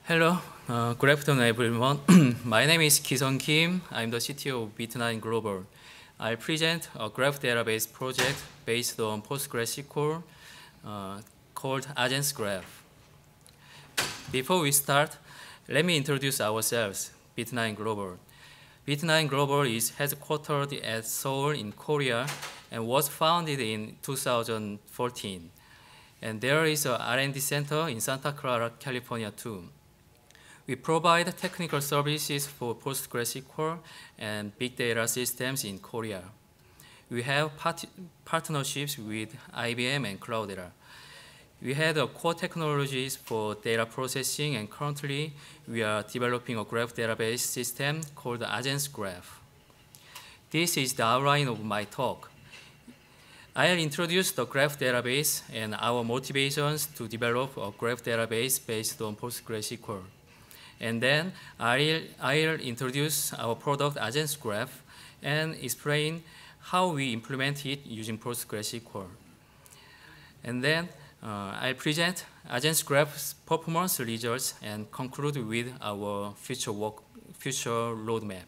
Hello, good afternoon, everyone. My name is Ki-Sung Kim. I'm the CTO of Bitnine Global. I present a graph database project based on PostgreSQL called Agens Graph. Before we start, let me introduce ourselves, Bitnine Global. Bitnine Global is headquartered at Seoul in Korea and was founded in 2014. And there is an R&D center in Santa Clara, California too. We provide technical services for PostgreSQL and big data systems in Korea. We have partnerships with IBM and Cloudera. We had core technologies for data processing, and currently we are developing a graph database system called Agens Graph. This is the outline of my talk. I'll introduce the graph database and our motivations to develop a graph database based on PostgreSQL. And then I'll introduce our product Agens Graph and explain how we implement it using PostgreSQL. And then I'll present Agens Graph's performance results and conclude with our future roadmap.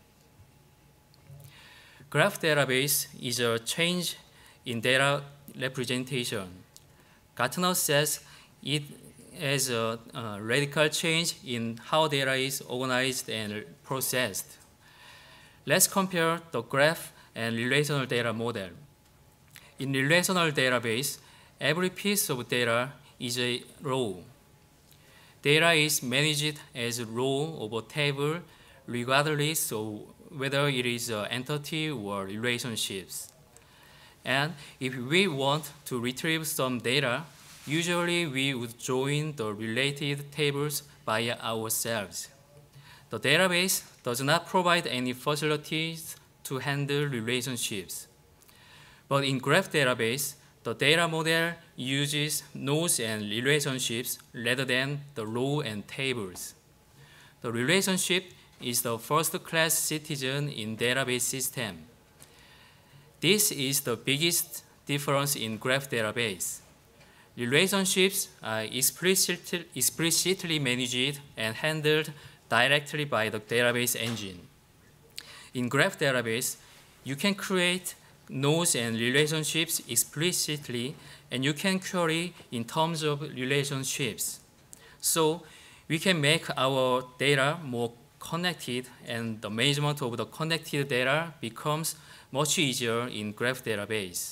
Graph database is a change in data representation. Gartner says it as a radical change in how data is organized and processed. Let's compare the graph and relational data model. In relational database, every piece of data is a row. Data is managed as a row of a table regardless of whether it is an entity or relationships. And if we want to retrieve some data, usually we would join the related tables by ourselves. The database does not provide any facilities to handle relationships. But in graph database, the data model uses nodes and relationships rather than the row and tables. The relationship is the first-class citizen in database system. This is the biggest difference in graph database. Relationships are explicitly managed and handled directly by the database engine. In graph database, you can create nodes and relationships explicitly, and you can query in terms of relationships. So we can make our data more connected, and the management of the connected data becomes much easier in graph database.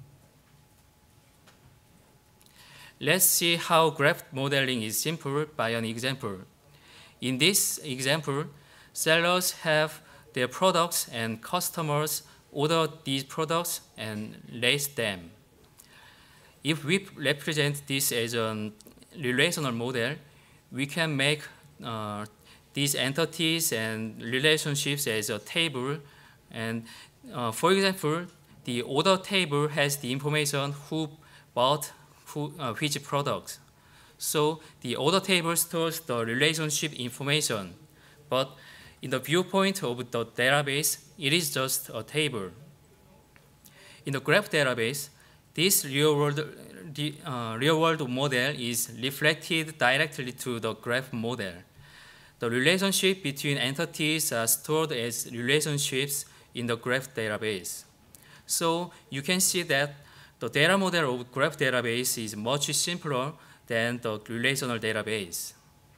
Let's see how graph modeling is simple by an example. In this example, sellers have their products and customers order these products and rate them. If we represent this as a relational model, we can make these entities and relationships as a table. And for example, the order table has the information who bought which products. So the order table stores the relationship information, but in the viewpoint of the database, it is just a table. In the graph database, this real-world model is reflected directly to the graph model. The relationship between entities are stored as relationships in the graph database. So you can see that the data model of graph database is much simpler than the relational database.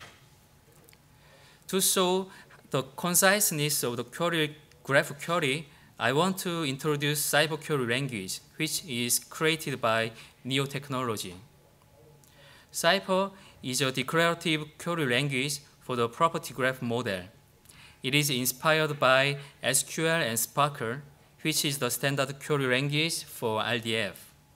To show the conciseness of the graph query, I want to introduce Cypher query language, which is created by Neo technology. Cypher is a declarative query language for the property graph model. It is inspired by SQL and Cypher, which is the standard query language for RDF.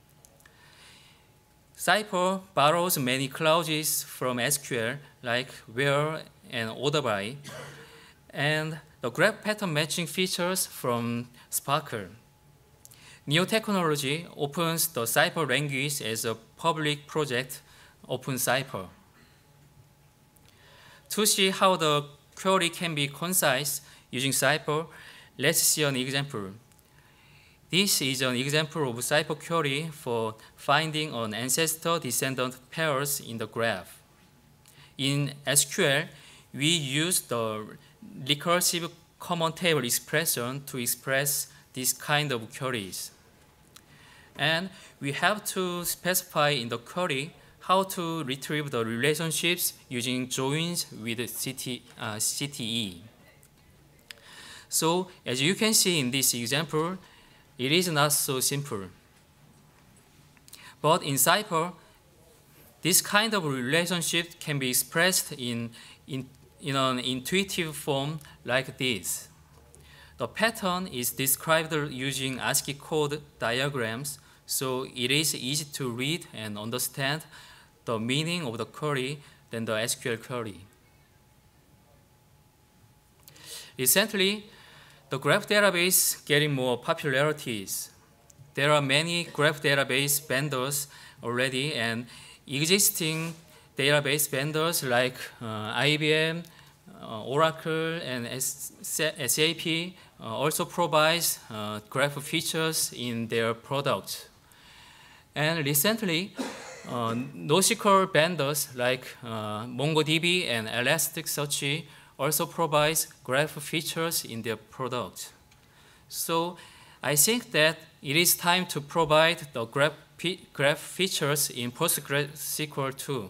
Cypher borrows many clauses from SQL, like where and order by, and the graph pattern matching features from Cypher. Neo technology opens the Cypher language as a public project, OpenCypher. To see how the query can be concise using Cypher, let's see an example. This is an example of Cypher query for finding an ancestor-descendant pairs in the graph. In SQL, we use the recursive common table expression to express this kind of queries. And we have to specify in the query how to retrieve the relationships using joins with CTE. So as you can see in this example, it is not so simple. But in Cypher, this kind of relationship can be expressed in an intuitive form like this. The pattern is described using ASCII code diagrams, so it is easy to read and understand the meaning of the query than the SQL query. Recently, the graph database getting more popularities. There are many graph database vendors already, and existing database vendors like IBM, Oracle, and SAP also provides graph features in their products. And recently, NoSQL vendors like MongoDB and Elasticsearch also provides graph features in their products. So I think that it is time to provide the graph features in PostgreSQL too.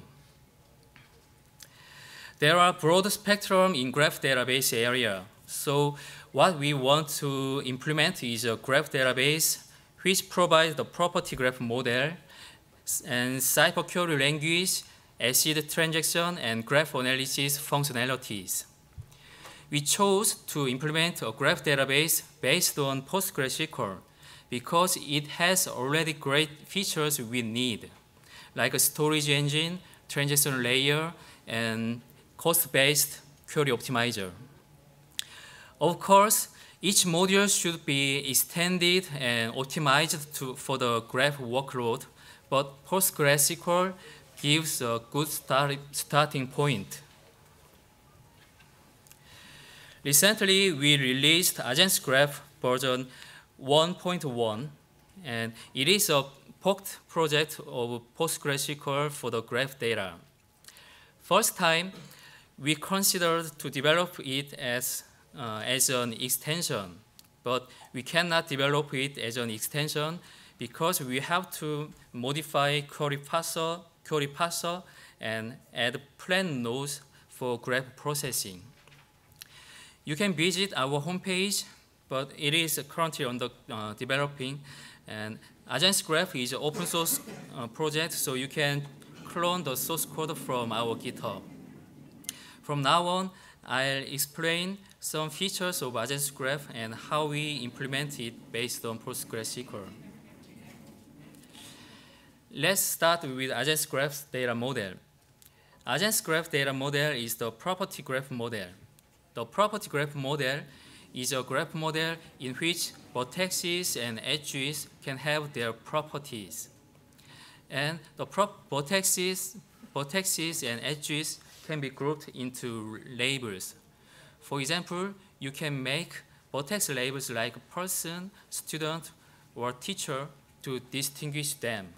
There are broad spectrum in graph database area. So what we want to implement is a graph database which provides the property graph model and Cypher query language, ACID transaction, and graph analysis functionalities. We chose to implement a graph database based on PostgreSQL because it has already great features we need, like a storage engine, transaction layer, and cost-based query optimizer. Of course, each module should be extended and optimized for the graph workload, but PostgreSQL gives a good starting point. Recently, we released Agens Graph version 1.1, and it is a POCT project of PostgreSQL for the graph data. First time, we considered to develop it as an extension, but we cannot develop it as an extension because we have to modify query parser and add plan nodes for graph processing. You can visit our homepage, but it is currently under developing. And Agens Graph is an open source project, so you can clone the source code from our GitHub. From now on, I'll explain some features of Agens Graph and how we implement it based on PostgreSQL. Let's start with Agens Graph's data model. Agens Graph data model is the property graph model. The property graph model is a graph model in which vertices and edges can have their properties. And the vertices and edges can be grouped into labels. For example, you can make vertex labels like person, student, or teacher to distinguish them.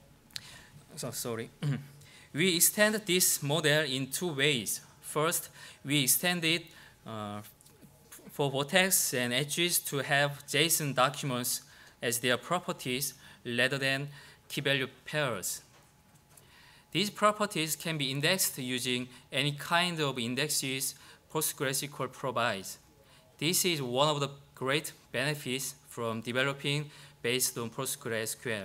We extend this model in two ways. First, we extend it for vertex and edges to have JSON documents as their properties rather than key-value pairs. These properties can be indexed using any kind of indexes PostgreSQL provides. This is one of the great benefits from developing based on PostgreSQL.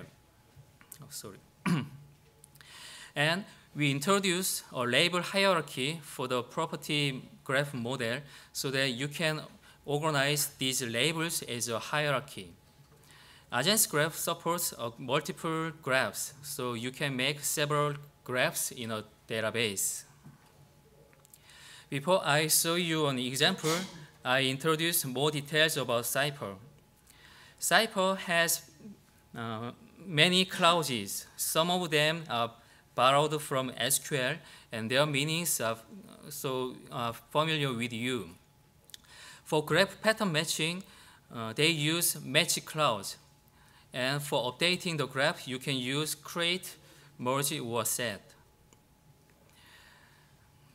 And we introduce a label hierarchy for the property graph model so that you can organize these labels as a hierarchy. Agens Graph supports multiple graphs, so you can make several graphs in a database. Before I show you an example, I introduce more details about Cypher. Cypher has many clauses. Some of them are borrowed from SQL, and their meanings are familiar with you. For graph pattern matching, they use match clause. And for updating the graph, you can use create, merge, or set.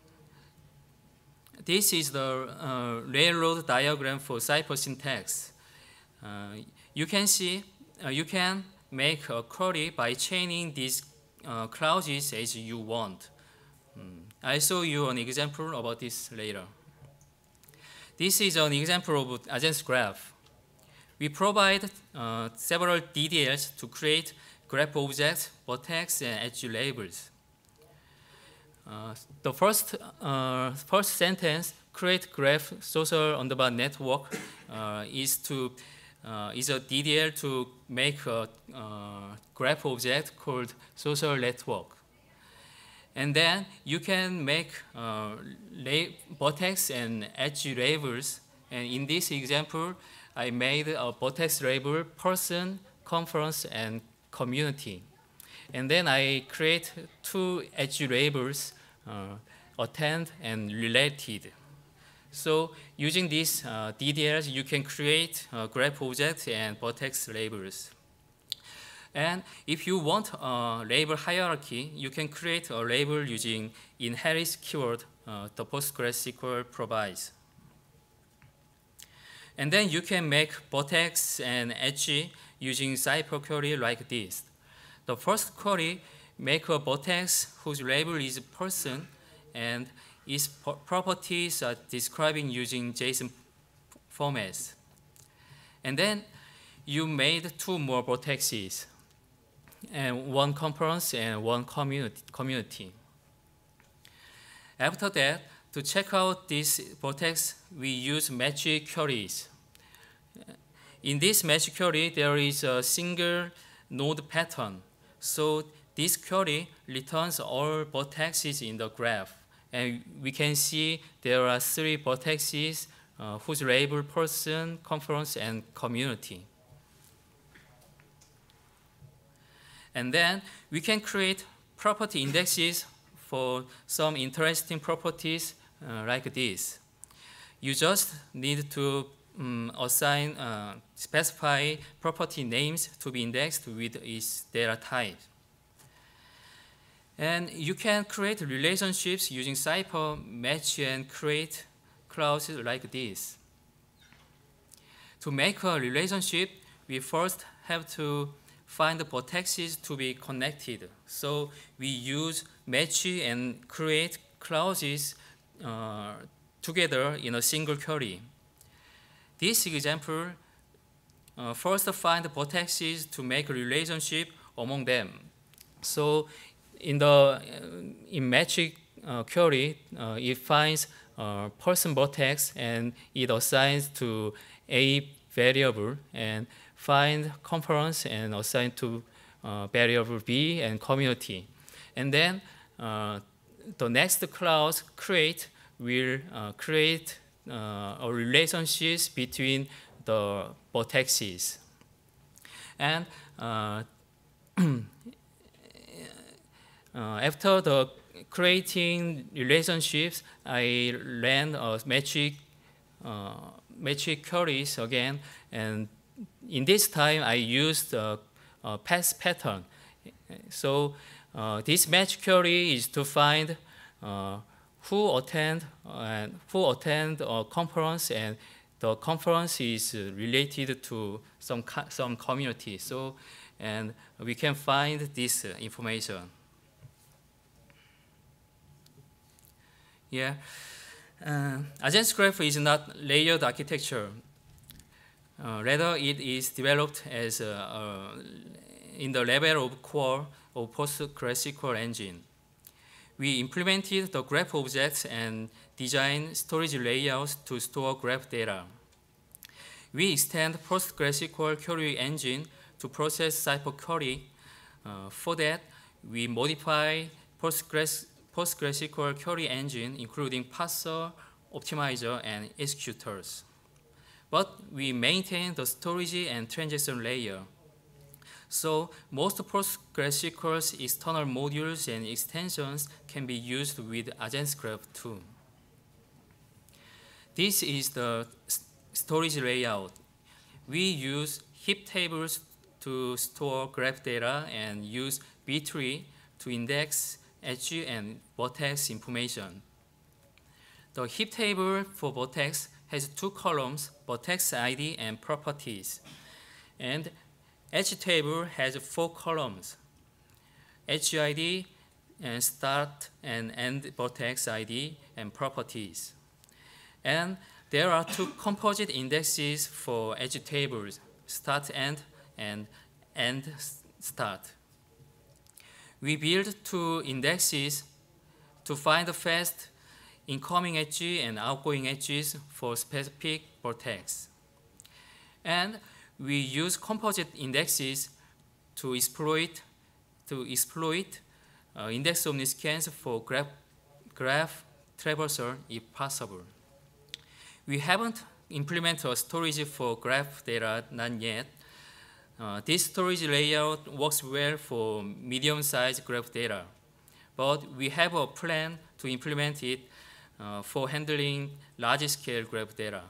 This is the railroad diagram for Cypher syntax. You can see you can make a query by chaining these clauses as you want. I'll show you an example about this later. This is an example of Agens Graph. We provide several DDLs to create graph objects, vertex, and edge labels. The first sentence, create graph social underbar network, is a DDL to make a graph object called social network. And then you can make vertex and edge labels. And in this example, I made a vertex label person, conference, and community. And then I create two edge labels, attend and related. So using these DDLs, you can create graph objects and vertex labels. And if you want a label hierarchy, you can create a label using inherit keyword the PostgreSQL provides. And then you can make vertex and edge using Cypher query like this. The first query make a vertex whose label is person and its properties are describing using JSON formats. And then you made two more vertexes, and one conference and one community. After that, to check out this vertex, we use match queries. In this match query, there is a single node pattern. So this query returns all vertices in the graph. And we can see there are three vertices whose label person, conference, and community. And then we can create property indexes for some interesting properties like this. You just need to specify property names to be indexed with its data type. And you can create relationships using Cypher, match, and create clauses like this. To make a relationship, we first have to find the vertices to be connected. So we use match and create clauses together in a single query. This example first find the vertices to make a relationship among them. So in match query, it finds person vertex and it assigns to a variable and find conference and assign to variable B and community. And then the next clause create will create a relationships between the vertices. And after the creating relationships, I ran a match queries again, and in this time I used a pass pattern. So this match query is to find who attend a conference, and the conference is related to some community. So, and we can find this information. Yeah, Agens Graph is not layered architecture. Rather, it is developed as in the level of core of PostgreSQL engine. We implemented the graph objects and designed storage layouts to store graph data. We extend PostgreSQL query engine to process Cypher query. For that, we modify PostgreSQL query engine, including parser, optimizer, and executors. But we maintain the storage and transaction layer. So most PostgreSQL's external modules and extensions can be used with Agens Graph too. This is the storage layout. We use heap tables to store graph data and use B-tree to index edge and vertex information. The heap table for vertex has two columns, vertex ID and properties. And edge table has four columns, edge ID and start and end vertex ID and properties. And there are two composite indexes for edge tables, start end and end start. We build two indexes to find the fast incoming edge and outgoing edges for specific vertex. And we use composite indexes to exploit index omniscans for graph traversal if possible. We haven't implemented a storage for graph data, not yet. This storage layout works well for medium-sized graph data, but we have a plan to implement it for handling large-scale graph data.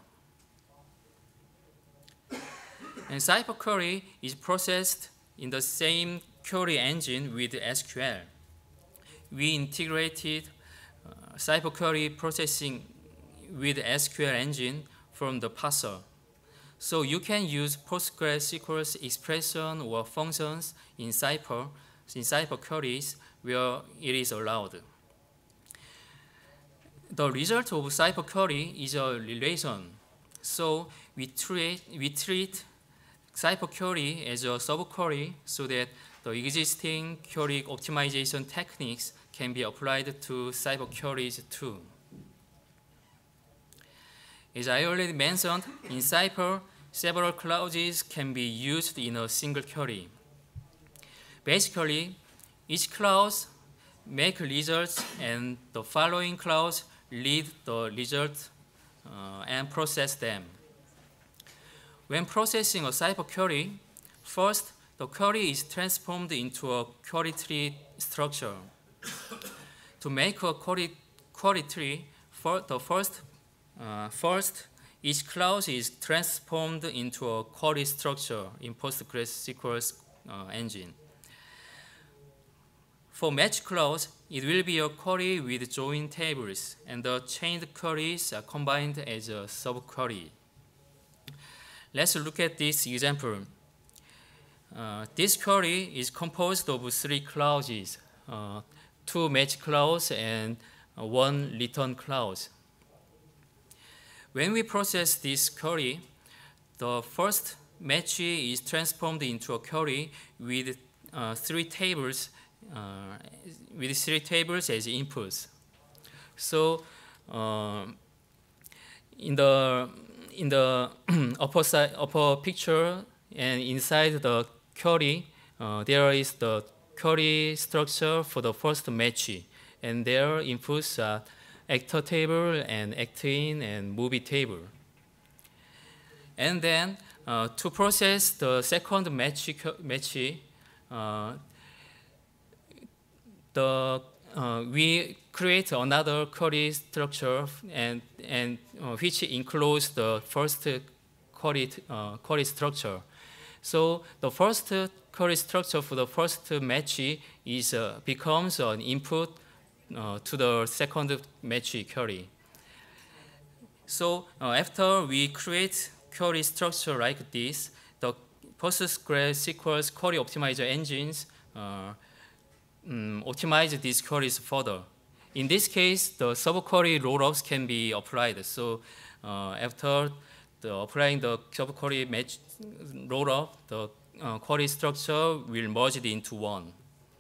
And Cypher query is processed in the same query engine with SQL. We integrated Cypher query processing with SQL engine from the parser. So you can use PostgreSQL expression or functions in Cypher queries where it is allowed. The result of Cypher query is a relation. So we treat Cypher query as a subquery so that the existing query optimization techniques can be applied to Cypher queries too. As I already mentioned, in Cypher, several clauses can be used in a single query. Basically, each clause makes results and the following clause read the results and process them. When processing a Cypher query, first the query is transformed into a query tree structure. To make a query tree, first each clause is transformed into a query structure in PostgreSQL engine. For match clause, it will be a query with join tables, and the chained queries are combined as a subquery. Let's look at this example. This query is composed of three clauses, two match clause and one return clause. When we process this query, the first match is transformed into a query with three tables as inputs. So in the upper picture and inside the query, there is the query structure for the first match, and their inputs are actor table and actin and movie table. And then to process the second match, we create another query structure and which includes the first query structure. So the first query structure for the first match is becomes an input to the second match query. So after we create query structure like this, the PostgreSQL query optimizer engines optimize these queries further. In this case, the subquery rollups can be applied. So after applying the subquery match rollup, the query structure will merge it into one.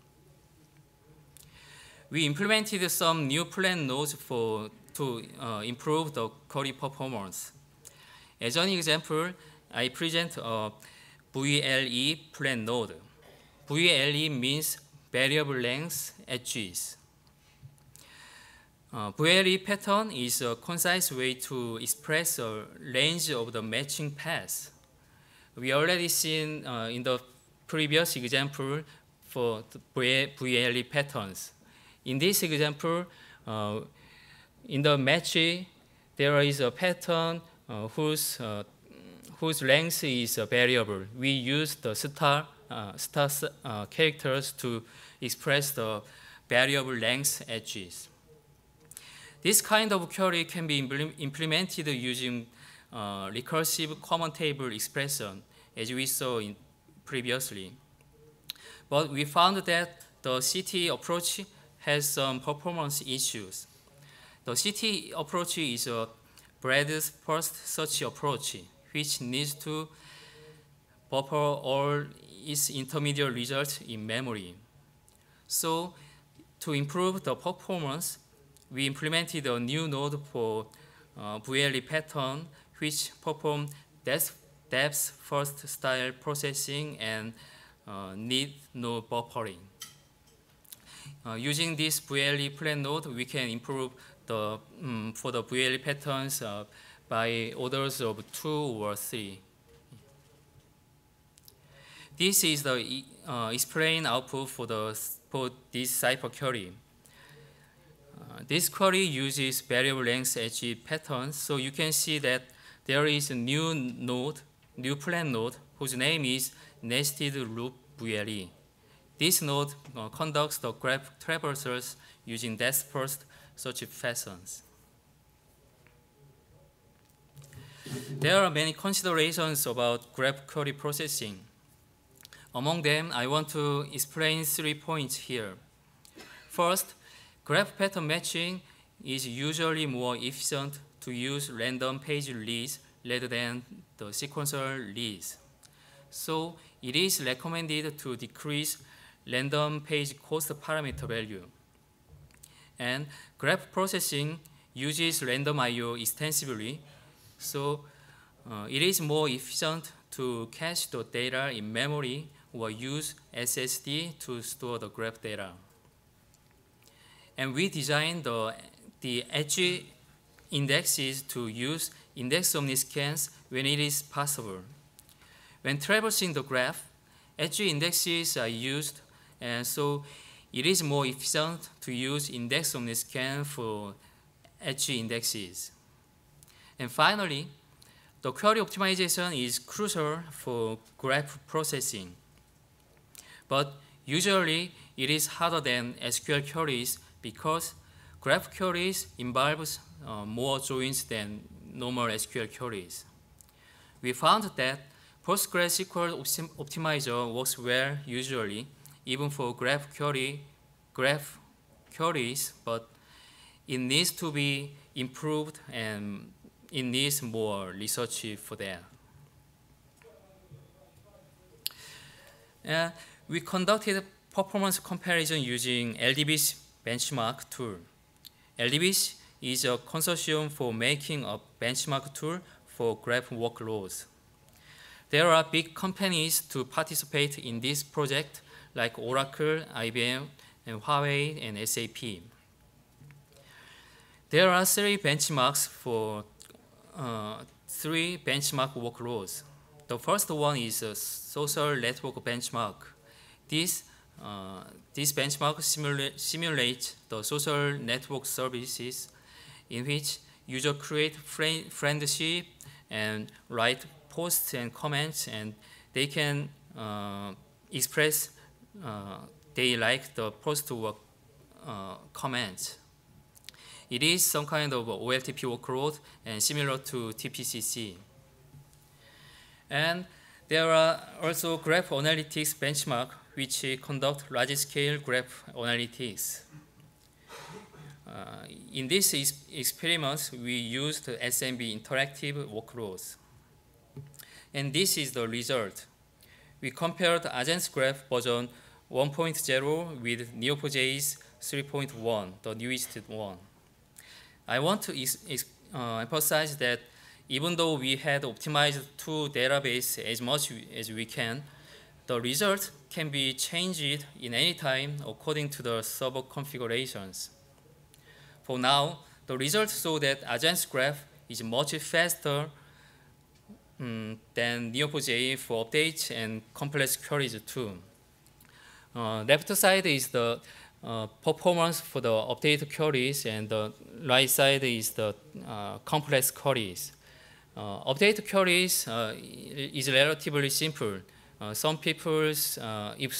We implemented some new plan nodes to improve the query performance. As an example, I present a VLE plan node. VLE means variable length edges. VLE pattern is a concise way to express a range of the matching paths. We already seen in the previous example for the VLE patterns. In this example, in the match, there is a pattern whose length is a variable. We use the star characters to express the variable length edges. This kind of query can be implemented using recursive common table expression, as we saw previously. But we found that the CT approach has some performance issues. The CT approach is a breadth first search approach, which needs to buffer all its intermediate results in memory. So to improve the performance, we implemented a new node for VLE pattern, which perform depth first style processing and need no buffering. Using this VLE plan node, we can improve the for the VLE patterns by orders of 2 or 3. This is the explain output for this Cypher query. This query uses variable length edge patterns, so you can see that there is a new plan node, whose name is nested loop VLE. This node conducts the graph traversals using depth first search fashions. There are many considerations about graph query processing. Among them, I want to explain 3 points here. First, graph pattern matching is usually more efficient to use random page leads rather than the sequential leads. So it is recommended to decrease random page cost parameter value. And graph processing uses random I/O extensively, so it is more efficient to cache the data in memory or use SSD to store the graph data. And we designed the edge indexes to use index-only scans when it is possible. When traversing the graph, edge indexes are used, and so it is more efficient to use index-only scan for edge indexes. And finally, the query optimization is crucial for graph processing. But usually, it is harder than SQL queries because graph queries involve more joins than normal SQL queries. We found that PostgreSQL optimizer works well usually, even for graph queries, but it needs to be improved and it needs more research for that. We conducted performance comparison using LDB's benchmark tool. LDB is a consortium for making a benchmark tool for graph workloads. There are big companies to participate in this project like Oracle, IBM, and Huawei, and SAP. There are 3 benchmarks for 3 benchmark workloads. The first one is a social network benchmark. This benchmark simulates the social network services in which users create friendship and write posts and comments, and they can express they like the post or comments. It is some kind of OLTP workload and similar to TPCC. And there are also graph analytics benchmark which conduct large-scale graph analytics. In this experiment, we used SMB interactive workloads. And this is the result. We compared Agens Graph version 1.0 with Neo4j's 3.1, the newest one. I want to emphasize that even though we had optimized 2 databases as much as we can, the result can be changed in any time according to the server configurations. For now, the results show that Agens Graph is much faster than Neo4j for updates and complex queries too. Left side is the performance for the update queries, and the right side is the complex queries. Update queries is relatively simple. If some people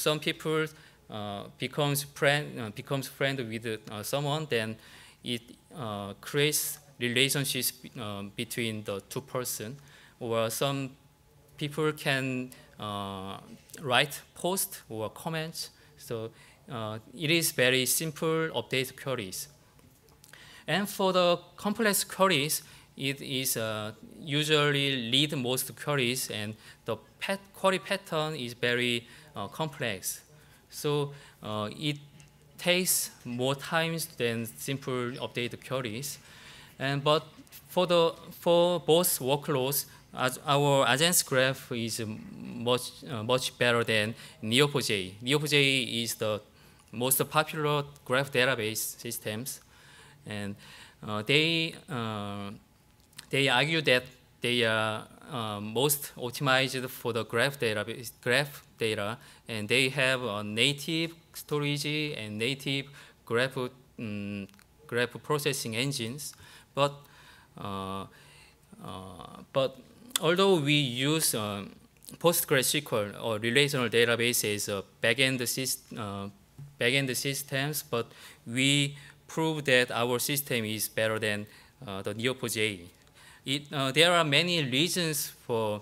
becomes friend with someone, then it creates relationships between the two person, or some people can write post or comments. So it is very simple update queries. And for the complex queries, it is usually lead most queries, and the query pattern is very complex. So it takes more times than simple update queries. But for both workloads, as our Agens Graph is much better than Neo4j. Neo4j is the most popular graph database systems, and uh, they uh, they argue that they are most optimized for the graph data, and they have a native storage and native graph graph processing engines. But uh, but although we use PostgreSQL or relational database as a backend systems, but we prove that our system is better than the Neo4j. There are many reasons for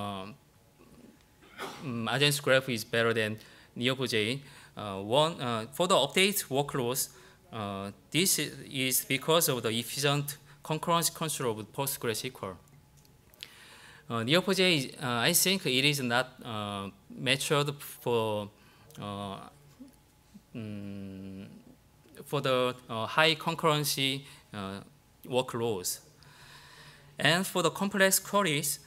Agens Graph is better than Neo4j. One, for the update workloads, this is because of the efficient concurrency control of PostgreSQL. Neo4j, I think it is not matured uh, mm, for the high concurrency workloads. And for the complex queries,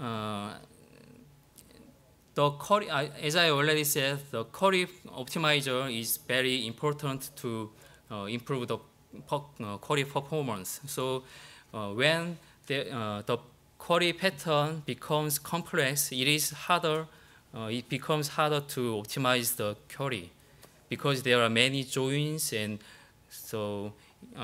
as I already said, the query optimizer is very important to improve the query performance. So when the query pattern becomes complex, it becomes harder to optimize the query because there are many joins, and so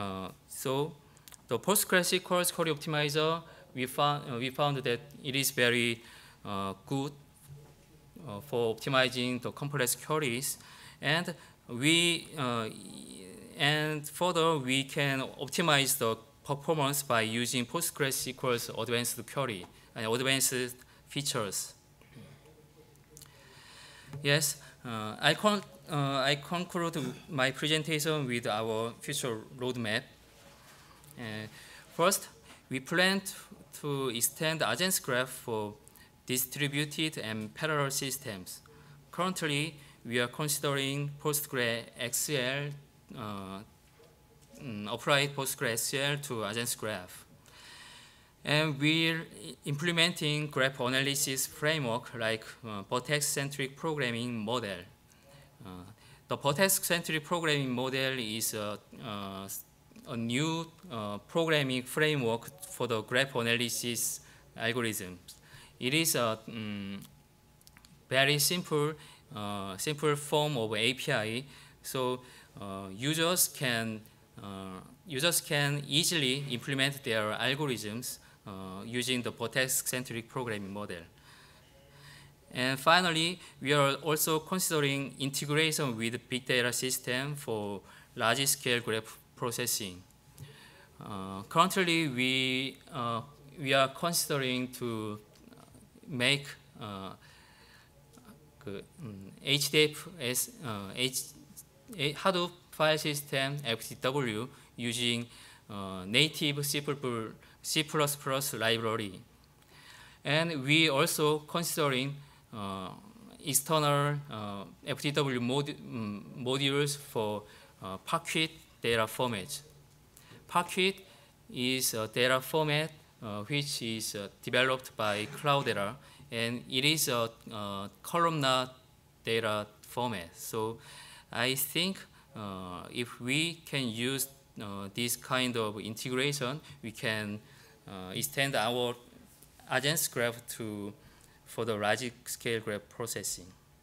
the PostgreSQL query optimizer, we found that it is very good for optimizing the complex queries, and further we can optimize the performance by using PostgreSQL's advanced query and advanced features. Yes, I conclude my presentation with our future roadmap. First, we plan to extend Agens Graph for distributed and parallel systems. Currently, we are considering PostgreSQL, apply PostgreSQL to Agens Graph. And we're implementing graph analysis framework like vertex-centric programming model. The vertex-centric programming model is a new programming framework for the graph analysis algorithms. It is a very simple form of API, so users can easily implement their algorithms using the vertex-centric programming model. And finally, we are also considering integration with big data system for large-scale graph processing. Currently, we are considering to make HDF as Hadoop file system FTW using native C++ library. And we also considering external FTW modules for Parquet data format. Parquet is a data format which is developed by Cloudera, and it is a columnar data format. So I think if we can use this kind of integration, we can extend our Agens Graph for the large-scale graph processing.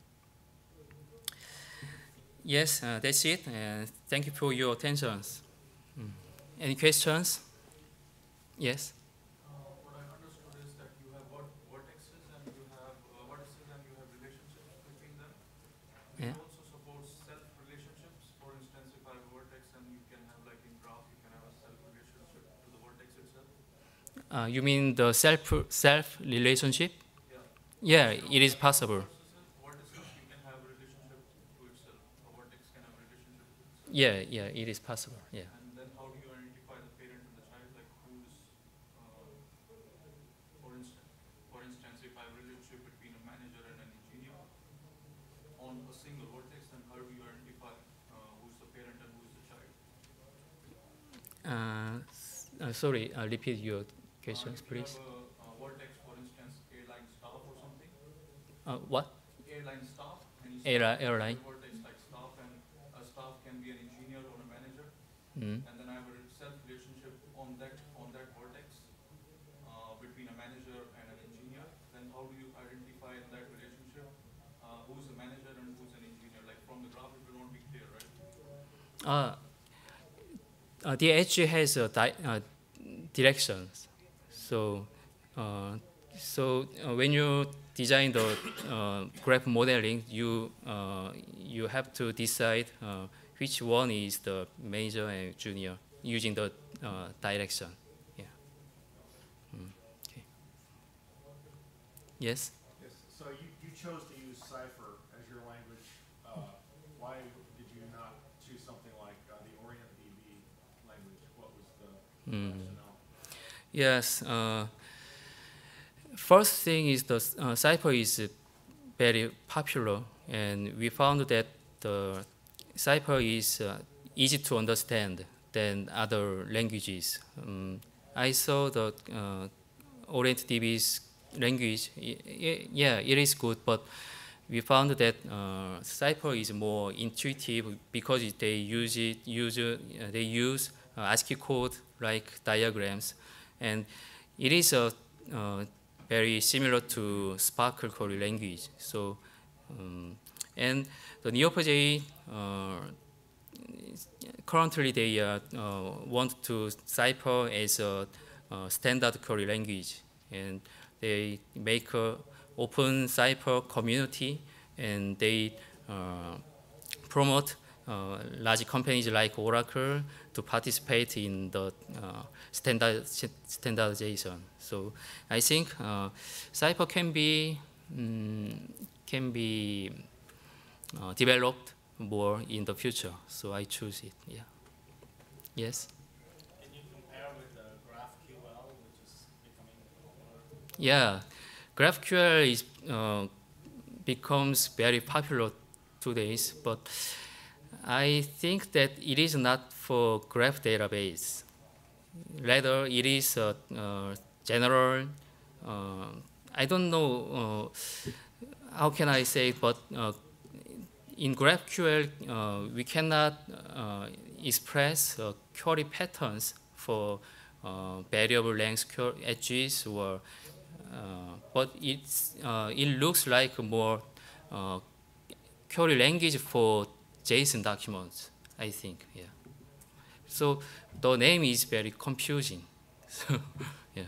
Yes, that's it, and thank you for your attention. Any questions? Yes? What I understood is that you have vertices and you have relationships between them. Do you also support self relationships? For instance, if I have a vertex and you can have, like in graph, you can have a self You mean the self relationship? Yeah. Yeah, it is possible. Vertices you can have a relationship to itself. A vertex can have a relationship to itself. Yeah, it is possible. Yeah. And then how do you identify the parent and the child? Like who's, for instance, if I have a relationship between a manager and an engineer on a single vertex, then how do you identify who's the parent and who's the child? Sorry, repeat your questions, If you have please. a vertex, for instance, airline staff or something, What? airline staff, any staff, Airline. a vertex like staff, and a staff can be an engineer or a manager, Mm. and then I have a self relationship on that vertex between a manager and an engineer. Then how do you identify in that relationship who's the manager and who's an engineer? Like from the graph, it will not be clear, right? The edge has directions. So, when you design the graph modeling, you have to decide which one is the major and junior using the direction. Yeah. Okay. Yes. Yes. So you chose to use Cypher as your language. Why did you not choose something like the OrientDB language? What was the rationale? Yes. First thing is the Cypher is very popular, and we found that the Cypher is easy to understand than other languages. I saw the OrientDB's language. Yeah, it is good, but we found that Cypher is more intuitive because they use ASCII code like diagrams, and it is very similar to Sparkle query language. So, and the Neo4j currently they want to Cypher as a standard query language, and they make a open Cypher community, and they promote large companies like Oracle to participate in the standardization. So I think Cypher can be developed more in the future. So I choose it. Yeah. Yes. Can you compare with the GraphQL, which is becoming popular? Yeah, GraphQL is becomes very popular today's, but I think that it is not for graph database. Rather, it is a general. I don't know how can I say it, but in GraphQL we cannot express query patterns for variable length edges or. But it looks like more query language for JSON documents, I think. Yeah. So the name is very confusing. So yeah.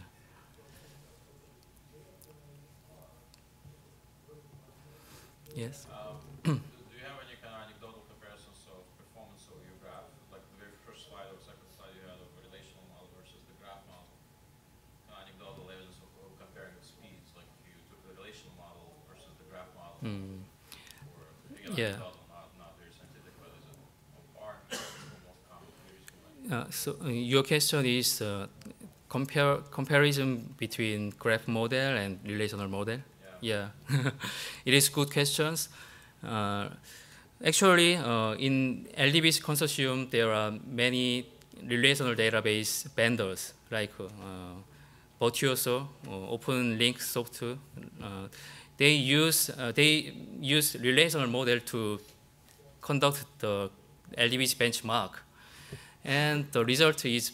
Yes. Do you have any kind of anecdotal comparisons of performance of your graph? Like the very first slide or second slide you had of a relational model versus the graph model. Anecdotal evidence of comparing the speeds, like you took the relational model versus the graph model. Or again, Yeah. anecdotal, not very scientific, but is it on par? Most common queries. So your question is comparison between graph model and relational model? Yeah. It is good questions. Actually, in LDBC consortium, there are many relational database vendors like Virtuoso, Open Link Software. They use relational model to conduct the LDBC benchmark, and the result is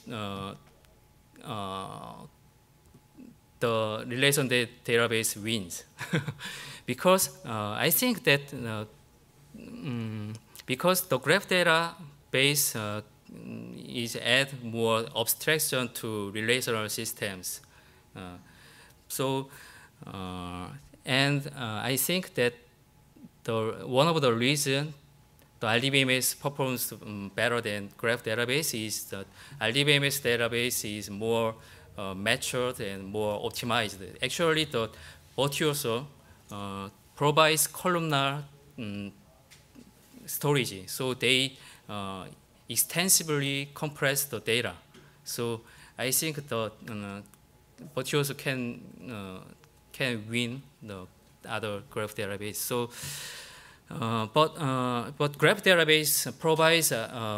the relation database wins. Because I think that because the graph database is add more abstraction to relational systems. And I think that one of the reasons the RDBMS performs better than graph database is that RDBMS database is more matured and more optimized. Actually, the Virtuoso provides columnar storage, so they extensively compress the data. So I think the Virtuoso can win the other graph database. So, but graph database provides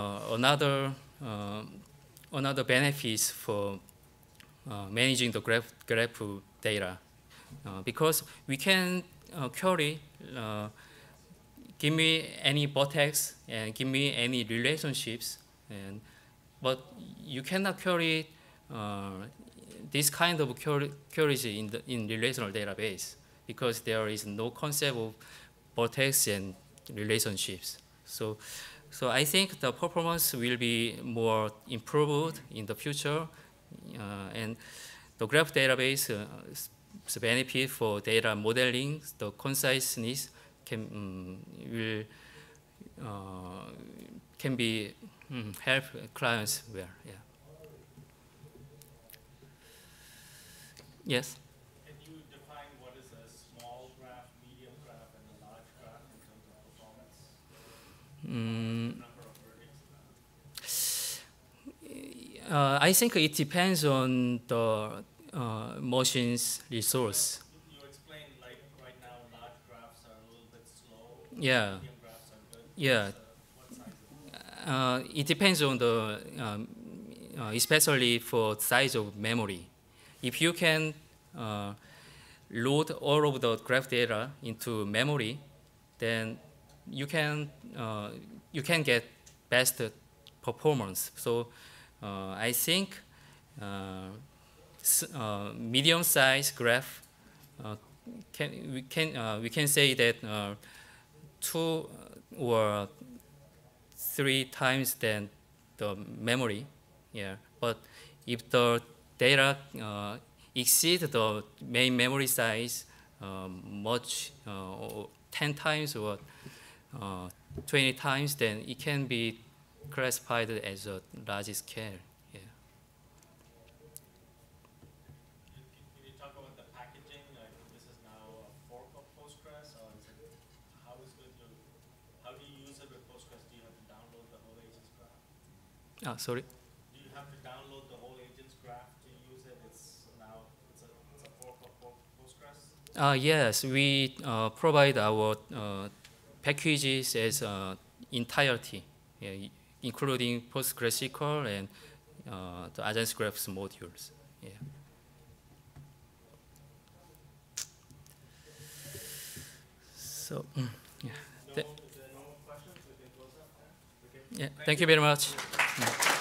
another benefits for managing the graph data, because we can query, give me any vertex and give me any relationships, but you cannot query this kind of queries in relational database, because there is no concept of vertex and relationships. So I think the performance will be more improved in the future, and the graph database benefit for data modeling, the conciseness can be help clients well. Yeah. Yes. Can you define what is a small graph, medium graph, and a large graph in terms of performance? Number of verdicts? I think it depends on the machine's resource. You explained, like right now, large graphs are a little bit slow. Yeah. Medium graphs are good. Yeah. What size of it? It depends on the, especially for size of memory. If you can load all of the graph data into memory, then you can get best performance. So I think medium-sized graph we can say that 2 or 3 times than the memory. Yeah, but if the data exceed the main memory size much, 10 times or 20 times, then it can be classified as a large scale. Yeah. Can you talk about the packaging? This is now a fork of Postgres, or is it, how do you use it with Postgres? Do you have to download the whole Agens Graph? Sorry. Do you have to download the whole Agens Graph to use it? It's a fork of Postgres? Yes, we provide our packages as entirety, yeah, including PostgreSQL and the Agens Graph modules. Yeah. So, yeah. If there are no more questions, we can close up. Yeah. Thank you very much.